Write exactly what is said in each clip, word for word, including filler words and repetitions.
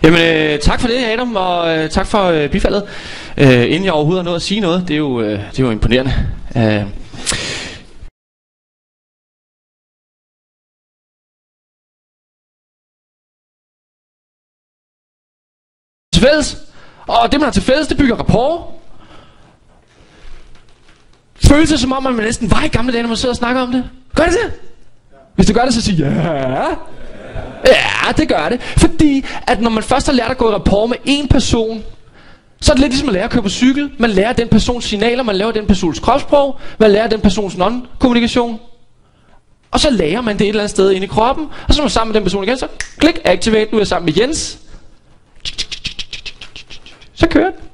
Jamen, øh, tak for det, Adam, og øh, tak for øh, bifaldet. Øh, inden jeg overhovedet har nået at sige noget, det er jo, øh, det er jo imponerende. Øh. Til fælles, og det man har til fælles, det bygger rapport. Føles det som om, man næsten var i gamle dage, når man sidder og snakker om det? Gør det det? Hvis du gør det, så sig ja. Ja, det gør det. Fordi at når man først har lært at gå i rapport med en person, så er det lidt ligesom at lære at køre på cykel. Man lærer den persons signaler, man lærer den persons kropssprog, man lærer den persons non-kommunikation. Og så lærer man det et eller andet sted inde i kroppen, og så er man sammen med den person igen, så klik, activate, nu er jeg sammen med Jens. Så kører det.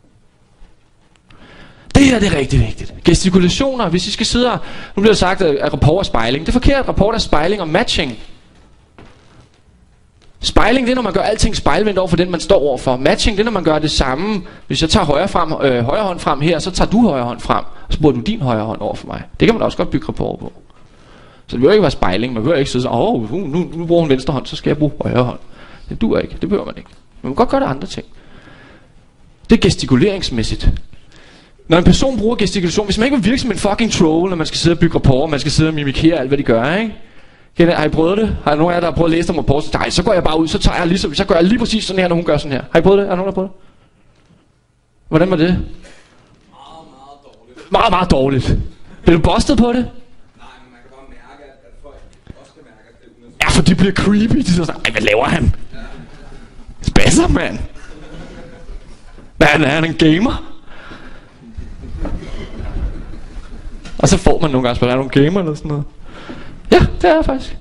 Det her det er rigtig vigtigt. Gestikulationer, hvis I skal sidde og... Nu bliver det sagt, at rapport er spejling. Det er forkert, rapport er spejling og matching. Spejling, det er når man gør alting spejlvendt over for den man står overfor. Matching, det er når man gør det samme. Hvis jeg tager højre, frem, øh, højre hånd frem her, så tager du højre hånd frem, og så bruger du din højre hånd over for mig. Det kan man også godt bygge rapport på. Så det behøver ikke være spejling. Man behøver ikke sidde sådan, åh, nu, nu, nu bruger hun venstre hånd, så skal jeg bruge højre hånd. Det duer ikke, det behøver man ikke. Man kan godt gøre det andre ting. Det er gestikuleringsmæssigt. Når en person bruger gestikulation, hvis man ikke vil virke som en fucking troll, når man skal sidde og bygge rapport, man skal sidde og mimikere alt hvad de gør, ikke? Har I prøvet det? Har I nogen af jer, der har prøvet at læse om rapport? Nej, så går jeg bare ud, så tager jeg ligesom, så gør jeg lige præcis sådan her, når hun gør sådan her. Har I prøvet det? Er der nogen, der har prøvet det? Hvordan var det? Meget, meget dårligt. Meget, meget dårligt. Blev du bustet på det? Nej, men man kan bare mærke, at folk også kan mærke, at det er unaturligt. Ja, for de bliver creepy. De siger sådan, ej, hvad laver han? Spasser, mand. Hvad er han, en gamer? Og så får man nogle gange spørgsmål, er der nogle gamer eller sådan noget? Ja, det er jeg faktisk.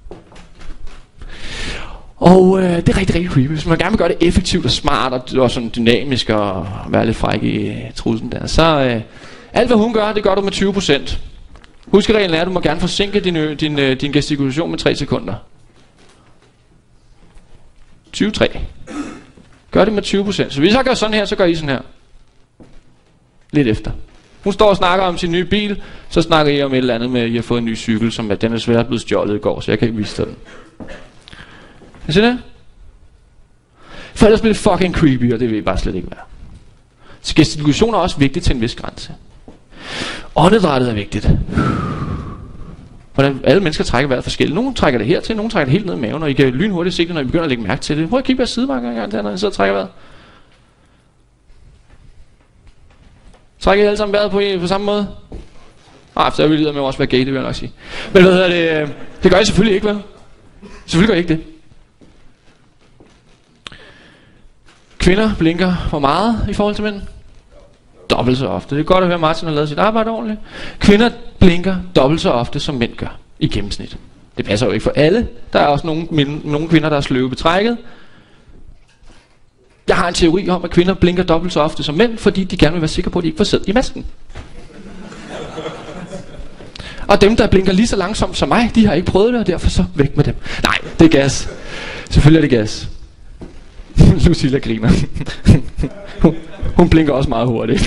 Og øh, det er rigtig, rigtig creepy. Hvis man gerne vil gøre det effektivt og smart og, og sådan dynamisk og være lidt fræk i øh, trusen der, så øh, alt hvad hun gør, det gør du med tyve procent. Huskereglen er, at du må gerne forsinke din, øh, din, øh, din gestikulation med tre sekunder. tyve komma tre. Gør det med tyve procent. Så hvis jeg gør sådan her, så gør I sådan her. Lidt efter. Hun står og snakker om sin nye bil, så snakker I om et eller andet med, at I har fået en ny cykel, som at den er svært blevet stjålet i går, så jeg kan ikke vise den. Kan I se det? For ellers bliver det fucking creepy, og det vil I bare slet ikke være. Så gestikulation er også vigtigt til en vis grænse. Åndedrættet er vigtigt. Hvordan alle mennesker trækker vejret forskelligt. Nogle trækker det hertil, nogle trækker det helt ned i maven, og I kan lynhurtigt se det, når I begynder at lægge mærke til det. Prøv at kigge på jeres sidemarker en gang til, når I sidder og trækker vejret. Trækker I alle sammen vejret på, på samme måde? Nej, så vil det med også være gay, det vil jeg nok sige. Men hvad hedder det? Det gør I selvfølgelig ikke, vel? Selvfølgelig gør I ikke det. Kvinder blinker hvor meget i forhold til mænd? Dobbelt så ofte. Det er godt at høre, at Martin har lavet sit arbejde ordentligt. Kvinder blinker dobbelt så ofte, som mænd gør i gennemsnit. Det passer jo ikke for alle. Der er også nogle, nogle kvinder, der er sløve betrækket. Jeg har en teori om, at kvinder blinker dobbelt så ofte som mænd, fordi de gerne vil være sikre på, at de ikke får sæd i masken. Og dem, der blinker lige så langsomt som mig, de har ikke prøvet det, og derfor så væk med dem. Nej, det er gas. Selvfølgelig er det gas. Lucilla griner. hun, hun blinker også meget hurtigt.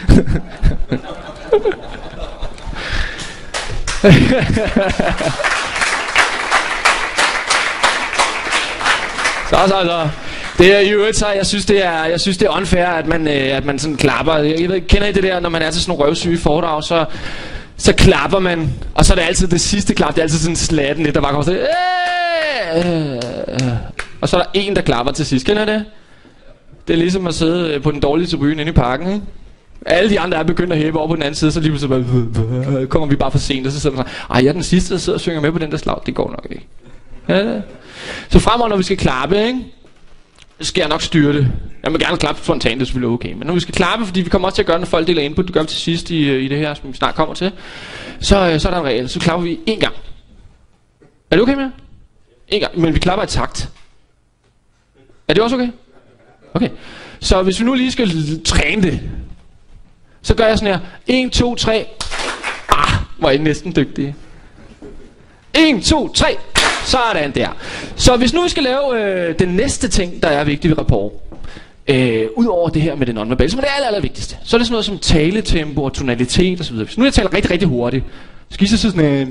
så, så, så. Det er i øvrigt så, jeg synes det er, jeg synes det er unfair, at man, øh, at man sådan klapper. Jeg ved, kender I det der, når man er til sådan nogle røvsyge foredrag, så, så klapper man, og så er det altid det sidste klap, det er altid sådan slatten lidt, der bare kommer sådan, øh, øh, og så er der en, der klapper til sidst. Kender I det? Det er ligesom at sidde på den dårlige tribune inde i parken, ikke? Alle de andre er begyndt at hæppe over på den anden side, så lige pludselig bare, kommer vi bare for sent, og så sidder man sådan, ej, jeg er den sidste, der sidder og synger med på den der slag, det går nok ikke. Ja, så fremover, når vi skal klappe, ikke? Så skal jeg nok styre det. Jeg må gerne klappe spontant, det er selvfølgelig okay. Men når vi skal klappe, fordi vi kommer også til at gøre, når folk deler input, det gør vi til sidst i, i det her, som vi snart kommer til, så, så er der en regel. Så klapper vi én gang. Er det okay med? En gang, men vi klapper i takt. Er det også okay? Okay. Så hvis vi nu lige skal træne det, så gør jeg sådan her. en, to, tre. Ah, hvor er I næsten dygtige. en, to, tre. Sådan der. Så hvis nu vi skal lave øh, den næste ting, der er vigtig ved rapport, øh, udover det her med det nonverbale, som er det aller, aller vigtigste, så er det sådan noget som taletempo og tonalitet osv. Hvis nu jeg taler rigtig, rigtig hurtigt, så skal I så sige sådan,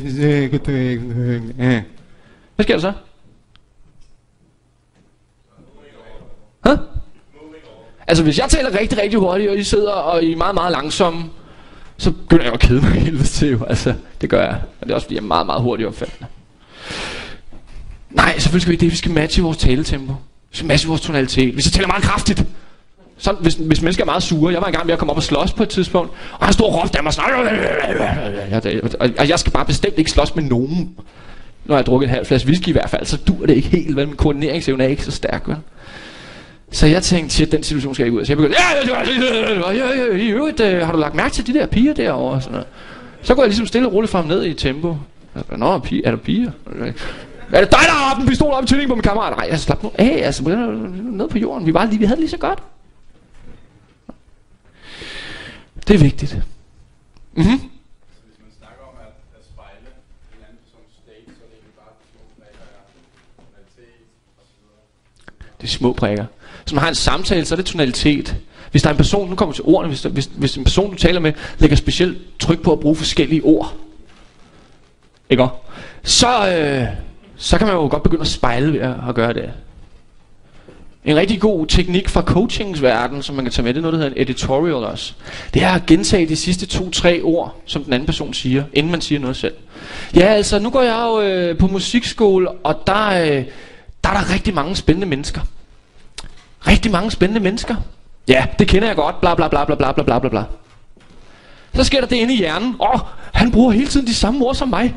hvad sker der så? Hæ? Altså hvis jeg taler rigtig, rigtig hurtigt, og I sidder og I er meget, meget langsomme, så begynder jeg at kede mig helvede til jo. Altså, det gør jeg. Og det er også fordi, jeg er meget, meget hurtigt opfattende. Nej, selvfølgelig skal vi ikke det. Vi skal matche vores taletempo. Vi skal matche vores tonalitet. Hvis jeg taler meget kraftigt. Sådan, hvis, hvis mennesker er meget sure. Jeg var engang ved at komme op og slås på et tidspunkt. Og han stod og råbte af mig sådan. Og jeg skal bare bestemt ikke slås med nogen. Når jeg har drukket en halv flaske whisky i hvert fald, så dur det ikke helt. Vel? Min koordineringsevne er ikke så stærk. Vel? Så jeg tænkte, shit, den situation skal jeg ikke ud af. Så jeg begyndte, ja, ja, ja, i øvrigt, har du lagt mærke til de der piger derovre? Sådan noget. Så går jeg ligesom stille og roligt frem ned i tempo. Nå, pige, er der piger? Er det dig, der har haft en pistol op i tydningen på min kammerat? Nej, jeg slap nu af, altså, ned på jorden. Vi var lige, vi havde det lige så godt. Det er vigtigt. Mhm. Hvis man snakker om at, at spejle en anden persons state, så er det ikke bare de små prikker af tonalitet og så videre. Det er små prikker. Hvis man har en samtale, så er det tonalitet. Hvis der er en person, nu kommer til ordene, hvis, der, hvis, hvis en person, du taler med, lægger specielt tryk på at bruge forskellige ord, ikke? Så, øh, så kan man jo godt begynde at spejle ved at, at gøre det. En rigtig god teknik fra coachingsverdenen, som man kan tage med, det er noget, der hedder en editorial også. Det er at gentage de sidste to-tre ord, som den anden person siger, inden man siger noget selv. Ja, altså, nu går jeg jo øh, på musikskole, og der, øh, der er der rigtig mange spændende mennesker. Rigtig mange spændende mennesker. Ja, det kender jeg godt, bla bla bla bla bla bla bla bla. Så sker der det inde i hjernen. Åh, oh, han bruger hele tiden de samme ord som mig.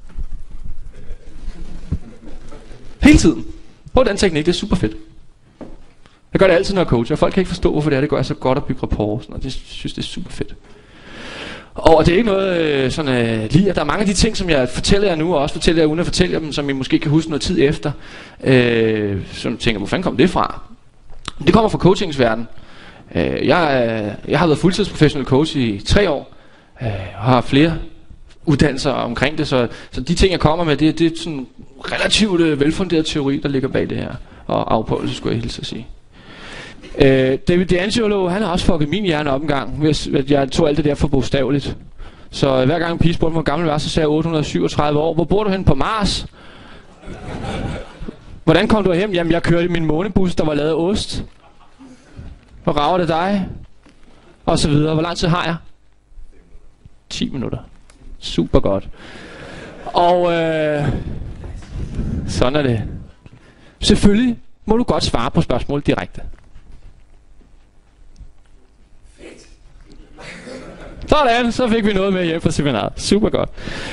Hele tiden. Prøv den teknik, det er super fedt. Jeg gør det altid, når jeg coacher. Folk kan ikke forstå, hvorfor det er, det gør jeg så godt at bygge rapport. Og det synes det er super fedt. Og det er ikke noget øh, sådan øh, lige, at der er mange af de ting, som jeg fortæller jer nu, og også fortæller jer uden at fortælle dem, som I måske kan huske noget tid efter. Øh, så du tænker, hvor fanden kom det fra? Det kommer fra coachingsverdenen. Øh, jeg, øh, jeg har været fuldtidsprofessionel coach i tre år, øh, og har flere uddannelser omkring det, så, så de ting, jeg kommer med, det, det er sådan relativt øh, velfunderet teori, der ligger bag det her, og afprøvelse, skulle jeg hilse at sige. Øh, David D'Angelo, han har også fucket min hjerne op en gang, hvis jeg tog alt det der for bogstaveligt. Så hver gang en pige spurgte mig, hvor gammel jeg var, så sagde jeg otte hundrede og syvogtredive år. Hvor bor du hen på Mars? Hvordan kom du hjem? Jamen, jeg kørte i min månebus, der var lavet af ost. Hvor rager det dig? Og så videre. Hvor lang tid har jeg? ti minutter. Super godt. Og øh, sådan er det. Selvfølgelig må du godt svare på spørgsmål direkte. Sådan, så fik vi noget med hjem fra seminaret. Super godt.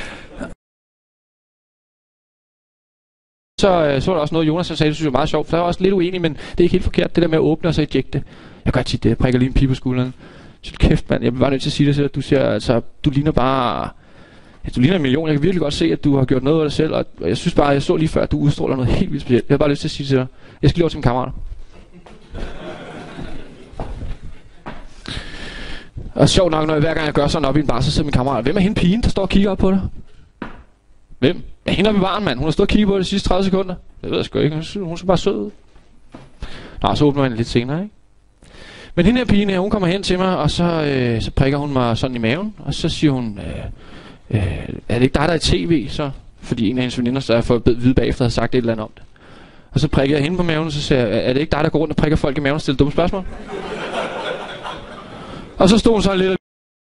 Så, øh, så var der også noget, Jonas sagde, det synes jeg var meget sjovt, for jeg var også lidt uenig, men det er ikke helt forkert, det der med at åbne og så ejecte. Jeg gør tit det, jeg prikker lige en pige på skulderen. Så kæft, mand, jeg vil bare nødt til at sige det til dig, du siger, altså, du ligner bare, ja, du ligner en million, jeg kan virkelig godt se, at du har gjort noget af dig selv, og jeg synes bare, jeg så lige før, at du udstråler noget helt vildt specielt. Jeg har bare lyst til at sige til dig, jeg skal lige over til min kammerat. Og sjovt nok, når jeg, hver gang jeg gør sådan op i en bar, så sidder min kammerat, hvem er hende pigen, der står og kigger op på dig? Hvem? Ja, hende oppe i baren, mand. Hun har stået og kigget på det de sidste tredive sekunder. Det ved jeg sgu ikke. Hun skal bare sød ud. Nå, så åbner man lidt senere, ikke? Men hende her pigen her, hun kommer hen til mig, og så, øh, så prikker hun mig sådan i maven. Og så siger hun, øh, øh, er det ikke dig, der er i tv, så? Fordi en af hendes veninder, så har fået at vide bagefter, havde sagt et eller andet om det. Og så prikker jeg hende på maven, og så siger jeg, er det ikke dig, der går rundt og prikker folk i maven og stiller dumme spørgsmål? Og så stod hun så lidt.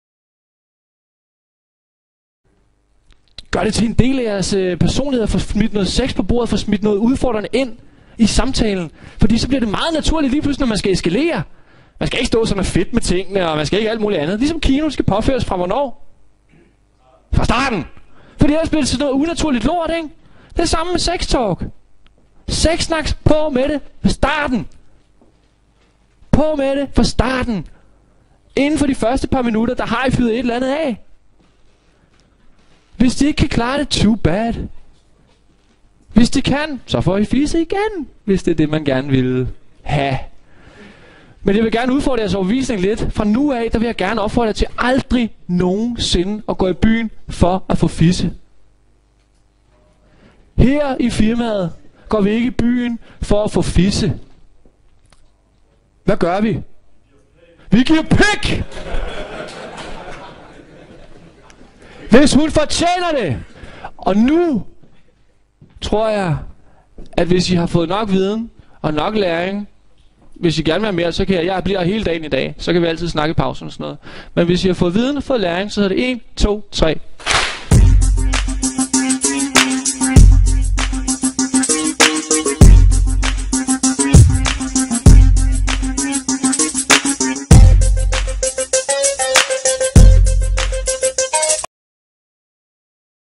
Gør det til en del af jeres øh, personlighed at få smidt noget sex på bordet, få smidt noget udfordrende ind i samtalen. Fordi så bliver det meget naturligt lige pludselig, når man skal eskalere. Man skal ikke stå sådan og fedt med tingene, og man skal ikke alt muligt andet. Ligesom kino skal påføres fra hvornår? Fra starten. Fordi ellers bliver det sådan noget unaturligt lort, ikke? Det er samme med sex talk. Sex snaks på med det fra starten. På med det fra starten. Inden for de første par minutter, der har I fyret et eller andet af. Hvis de ikke kan klare det, too bad. Hvis de kan, så får I fisse igen, hvis det er det, man gerne vil have. Men jeg vil gerne udfordre jeres overbevisning lidt. Fra nu af, der vil jeg gerne opfordre jer til aldrig nogensinde at gå i byen for at få fisse. Her i firmaet går vi ikke i byen for at få fisse. Hvad gør vi? Vi giver pik! Hvis hun fortjener det. Og nu tror jeg, at hvis I har fået nok viden og nok læring hvis I gerne vil have mere, så kan jeg, jeg bliver hele dagen i dag. Så kan vi altid snakke i pausen og sådan noget. Men hvis I har fået viden og fået læring, så hedder det en, to, tre.